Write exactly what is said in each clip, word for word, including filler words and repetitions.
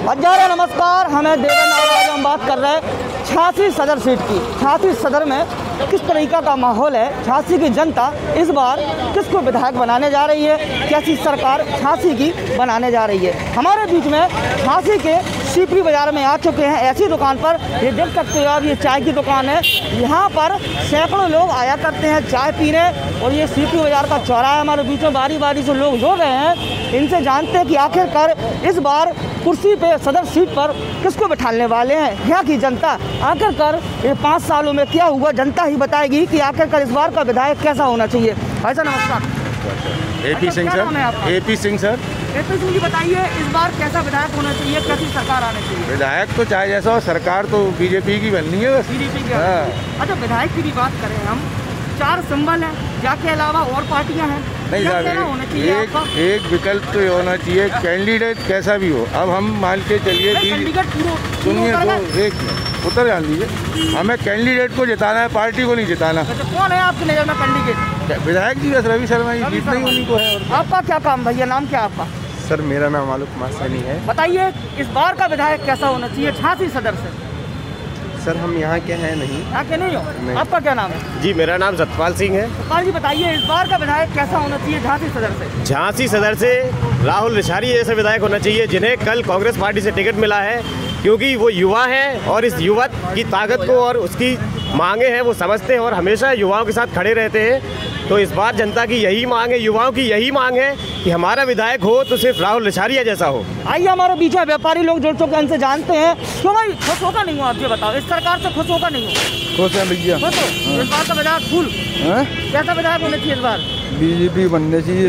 हजारे नमस्कार। हमें देवेंद्र और आज हम बात कर रहे हैं छियासी सदर सीट की। छियासी सदर में किस तरीका का माहौल है, छियासी की जनता इस बार किसको विधायक बनाने जा रही है, कैसी सरकार छियासी की बनाने जा रही है। हमारे बीच में छियासी के सीपी बाज़ार में आ चुके हैं। ऐसी दुकान पर ये देख सकते हो आप, ये चाय की दुकान है। यहाँ पर सैकड़ों लोग आया करते हैं चाय पीने और ये सीपी बाज़ार का चौराहा हमारे बीच में बारी बारी से लोग जुड़ रहे हैं। इनसे जानते हैं कि आखिरकार इस बार कुर्सी पे सदर सीट पर किसको बिठाने वाले हैं यहाँ की जनता। आखिरकार ये पाँच सालों में क्या हुआ, जनता ही बताएगी कि आखिरकार इस बार का विधायक कैसा होना चाहिए। ऐसा नमस्कार। AP Singh sir. AP Singh sir. AP Singh ji बताइए, इस बार कैसा विधायक होना चाहिए, कैसी सरकार आनी चाहिए। विधायक तो चाहे जैसा हो, सरकार तो बीजेपी की बननी है बस। बीजेपी की। अच्छा, विधायक की भी बात करें हम, चार सिंबल हैं, जाके अलावा और पार्टियां हैं। नहीं साहब, एक, एक, एक विकल्प तो होना चाहिए, कैंडिडेट कैसा भी हो। अब हम मान के चलिए कि सुनिए तो एक उतर जान दीजिए, हमें कैंडिडेट को जिताना है, पार्टी को नहीं जिताना। अच्छा, कौन है आपकी नज़र में कैंडिडेट? विधायक जी बस रवि शर्मा जी, जीतना ही उन्हीं को है। आपका क्या काम भैया, नाम क्या आपका? सर मेरा नाम आलोक कुमार सैनी है। बताइए इस बार का विधायक कैसा होना चाहिए छियासी सदर से? सर हम यहाँ के हैं नहीं। यहाँ के नहीं हो? नहीं। आपका क्या नाम है? जी मेरा नाम सतपाल सिंह है। सतपाल जी बताइए, इस बार का विधायक कैसा होना चाहिए झांसी सदर से? झांसी सदर से राहुल रिछारी जैसे विधायक होना चाहिए, जिन्हें कल कांग्रेस पार्टी से टिकट मिला है, क्योंकि वो युवा है और इस युवक की ताकत को और उसकी मांगे हैं वो समझते हैं और हमेशा युवाओं के साथ खड़े रहते हैं। तो इस बार जनता की यही मांग है, युवाओं की यही मांग है कि हमारा विधायक हो तो सिर्फ राहुल रिछारिया जैसा हो। आइए, हमारे बीच में व्यापारी लोग जुड़ चुके हैं, इनसे जानते हैं। क्यों भाई खुश होगा नहीं हो? आप ये बताओ, इस सरकार से खुश होगा नहीं हो? खुश है भैया। खुश हो? इस बार का विधायक फूल कैसा विधायक होना चाहिए इस बार? बीजेपी बनने चाहिए।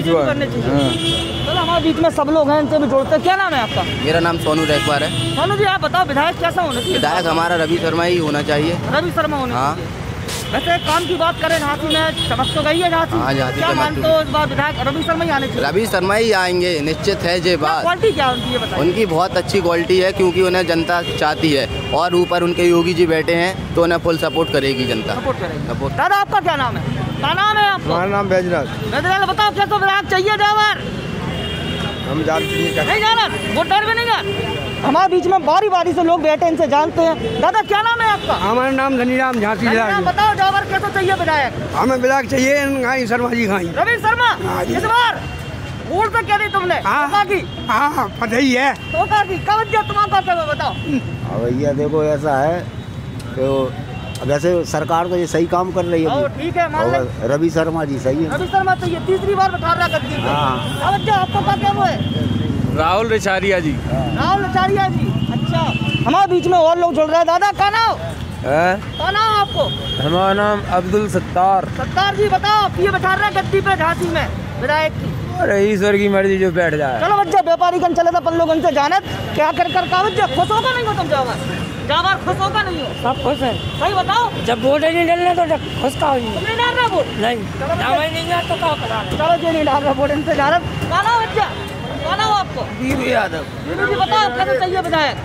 चलो हमारे बीच में सब लोग हैं, इनसे भी जोड़ते हैं। क्या नाम है आपका? मेरा नाम सोनू रैकवार है। सोनू जी आप बताओ, विधायक कैसा होना चाहिए? विधायक हमारा रवि शर्मा ही होना चाहिए। रवि शर्मा होना हाँ। चाहिए। वैसे काम की बात करें, झांसी में चमक तो गई है झांसी। हाँ, झांसी क्या चमक मानते हो इस बार विधायक रवि शर्मा ही आने चाहिए? रवि शर्मा ही आएंगे, निश्चित है ये बात। क्वालिटी क्या उनकी ये बताइए? उनकी बहुत अच्छी क्वालिटी है, क्योंकि उन्हें जनता चाहती है और ऊपर उनके योगी जी बैठे हैं तो उन्हें फुल सपोर्ट करेगी जनता। सपोर्ट करेगी। दादा आपका क्या नाम है? क्या नाम है आपका? हमारा नाम बैजनाथ। बैजनाथ बताओ, क्या तो विधायक चाहिए जावर? हम जानते नहीं जाना, वोट डाल में नहीं जाना। हमारे बीच में बारी बारी से लोग बैठे, इनसे जानते हैं। दादा क्या नाम है आपका? हमारा नाम धनीराम झांसी। बताओ जावर कैसा चाहिए विधायक? हमें विधायक चाहिए घाई शर्मा जी। घाई रवि शर्मा इस बार वोट तो क्या दी तुमने? हाँ की हाँ पता ही है। तो की कब दिया तुम्हारा क्या बताओ? भैया देखो ऐसा है तो वैसे सरकार तो ये सही काम कर रही है। ठीक है, मान ले रवि शर्मा जी सही है। रवि शर्मा चाहिए, तीसरी बार बैठा रहा गद्दी पे। हाँ। आपको क्या क्या वो है? राहुल रिछारिया जी। राहुल रिछारिया जी। अच्छा, हमारे बीच में और लोग जुड़ रहे हैं। दादा क्या नाम है? क्या नाम आपको? हमारा नाम अब्दुल सत्तार। सत्तार जी बताओ, ये बैठा रहा गद्दी पे झांसी में विधायक की? अरे ईश्वर की मर्जी जो बैठ जाए। चलो बच्चा, व्यापारी कन चले तो अपन लोग उनसे जानत क्या कर कर का बच्चा खुश होगा नहीं हो? तुम जावर जावर खुश होगा नहीं हो? सब खुश है। सही बताओ, जब वोट नहीं डालना तो खुश का हो? तुम नहीं डाल रहा वोट? नहीं नहीं डाल तो क्या करा? चलो जो नहीं डाल रहा वोट, इनसे जानत। क्या नाम बच्चा? क्या नाम आपको? दीपू यादव। दीपू जी बताओ कैसे चाहिए विधायक?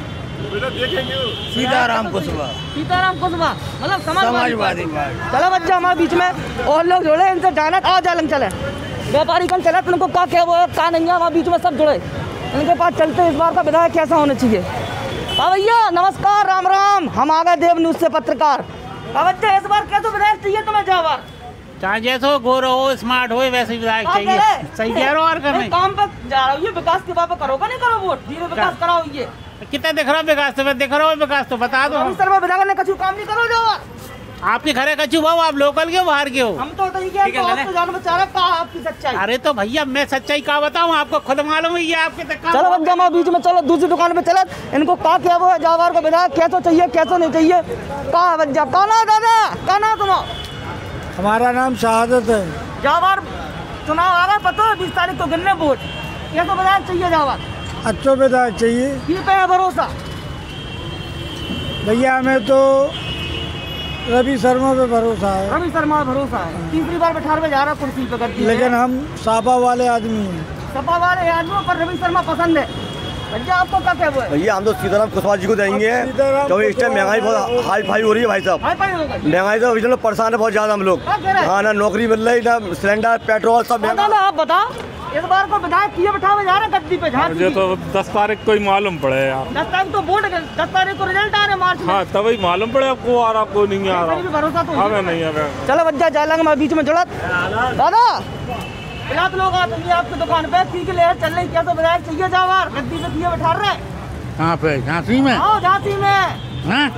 सीताराम कुशवाहा। सीताराम कुशवाहा मतलब समाजवादी। चलो बच्चा, हमारे बीच में और लोग जुड़े, इनसे जानत। आओ जालंग चले, व्यापारी कन चले, तुमको क्या क्या वो क्या नहीं है। हमारे बीच में सब जुड़े, इनके पास चलते इस बार का विधायक कैसा होना चाहिए। हाँ भैया नमस्कार, राम राम। हम आ गए देव न्यूज से पत्रकार। बच्चे इस बार कैसे विधायक चाहिए तुम्हें जावर? चाहे जैसे गोरो हो, स्मार्ट हो, वैसे विधायक चाहिए। सही कह रहे हो। और करने काम पे जा रहा हूँ, ये विकास के बात करोगे नहीं करो वोट? धीरे विकास कराओ। ये कितना दिख रहा है विकास? तो दिख रहा हो विकास तो बता दो। सर मैं विधायक ने कछु काम नहीं करो जावर। आपके घरे कचू भाव, आप लोकल के बाहर के हो? हम तो जान बेचारा कहा आपकी सच्चाई। अरे तो भैया मैं सच्चाई का बताऊं, आपको खुद मालूम है ये आपके तक। चलो बच्चा, हमारे बीच में चलो दूसरी दुकान पे चलो, इनको का क्या वो है जावर को विधायक कैसे चाहिए कैसे नहीं चाहिए। कहा बच्चा का ना दादा का ना तुम? हमारा नाम शहादत है। जावर चुनाव आ रहा है, पता है बीस तारीख को गिनने वोट। कैसे विधायक चाहिए जावर? अच्छा विधायक चाहिए। किस पे है भरोसा भैया? हमें तो रवि शर्मा पे भरोसा है। रवि शर्मा भरोसा है। तीसरी बार बैठा जा रहा कुर्सी पे करती है। लेकिन हम सपा वाले आदमी हैं। सपा वाले आदमियों पर रवि शर्मा पसंद है। भैया आपको क्या क्या हुआ है? भैया हम तो सीताराम कुशवाहा जी को देंगे, क्योंकि इस टाइम महंगाई बहुत हाई फाई हो रही है भाई साहब। महंगाई तो लोग परेशान है बहुत ज्यादा हम लोग। हाँ, ना नौकरी मिल रही, ना सिलेंडर पेट्रोल सब। आप बताओ इस बार को विधायक किए बैठावे जा रहे गद्दी पे झांसी मुझे तो दस तारीख को ही मालूम पड़े यार। दस तारीख तो वोट दस तारीख को रिजल्ट आ रहे मार्च में। हाँ तभी मालूम पड़े आपको आ रहा आपको नहीं आ रहा। भरोसा तो हमें नहीं है। चलो बच्चा जाएंगे मैं बीच में जुड़त दादा इलात लोग आते हैं आपकी दुकान पे की के लहर चल रही क्या तो विधायक चाहिए जावार गद्दी पे किए बैठा रहे। कहाँ पे झांसी में? हाँ झांसी में। हाँ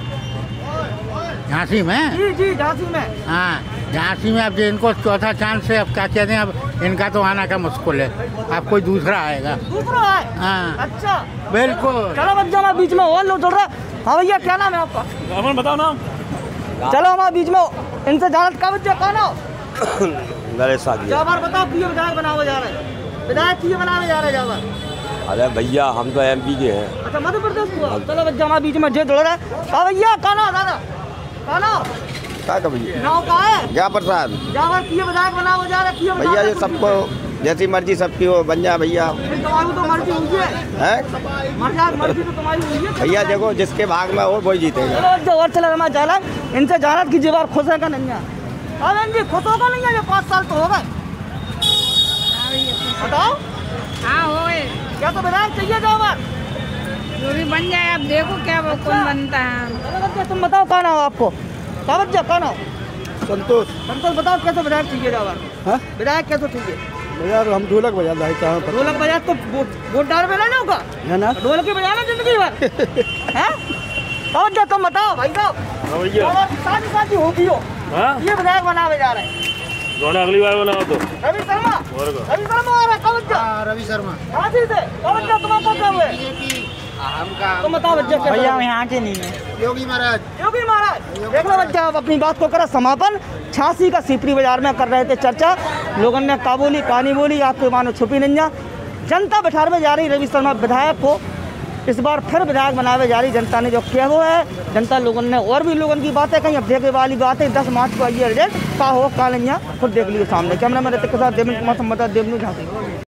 झांसी में? जी जी झांसी में। हाँ झांसी में अब इनको चौथा चांस है। अब क्या कहते हैं अब इनका तो आना का मुश्किल है। अब कोई दूसरा आएगा। दूसरा है? हाँ अच्छा बिल्कुल। चलो बच्चा मैं बीच में और लोग चल रहा। हाँ भैया क्या नाम है आपका? अमन बताओ नाम। चलो हमारे बीच में इनसे जानत का बच्चा कौन हो? जावर बताओ किए विधायक बनावे जा रहे विधायक किए बनावे जा रहे जावर? अरे भैया हम तो एमपी के हैं। अच्छा मध्य प्रदेश को। चलो बच्चा हमारे बीच में जे जुड़ रहा है। हाँ भैया कौन हो दादा कौन हो? क्या का भैया? नाव का है? क्या प्रसाद? जावर किए विधायक बनावे जा रहे किए भैया ये सबको जैसी मर्जी सबकी हो बन जा भैया। तुम्हारी तो मर्जी हुई है। हैं? मर्जी मर्जी तो तुम्हारी हुई है। भैया देखो जिसके भाग में हो वही जीतेगा। चलो जो और चला रहा जाला इनसे जानत की जेवर खुश है का नहीं है? हाँ बहन जी खुश होगा नहीं है? ये पाँच साल तो हो गए। बताओ। हाँ हो गए। क्या तो विधायक चाहिए जावर? जो भी बन जाए अब देखो क्या वो कौन बनता है। तुम बताओ कौन हो आपको? क्या बच्चा कौन हो? संतोष। संतोष बताओ कैसे विधायक चाहिए जावर? हाँ विधायक कैसे चाहिए? यार हम ढोलक बजा रहे कहाँ पर? ढोलक बजा तो वोट डाल में ना होगा है ना? ढोलक ही बजाना जिंदगी भर हैं? क्या बच्चा तुम बताओ भाई साहब शादी शादी होगी हो ये विधायक बनावे जा रहे हैं। अगली बार बनाओ तो रवि शर्मा रवि शर्मा आ रहा है बच्चा। रवि शर्मा हाँ जी से बच्चा तुम्हारा क्या हुआ? तुम बताओ बच्चा भैया यहाँ के नहीं है। योगी महाराज योगी महाराज देख लो बच्चा अब अपनी बात को करा समापन। झांसी का सीपरी बाजार में कर रहे थे चर्चा। लोगों ने का बोली कहानी बोली आपको मानो छुपी नहीं जा। जनता बिठार में जा रही रवि शर्मा विधायक को इस बार फिर विधायक बनावे जा रही जनता ने जो किया हुआ है। जनता लोगों ने और भी लोगों की बातें कही। अब देखने वाली बात है दस मार्च को ये रिजल्ट का हो का नहीं खुद देख लियो सामने। कैमरा मैन ऋतिक के साथ देवेंद्र कुमार संवाददाता देवनू झांसी।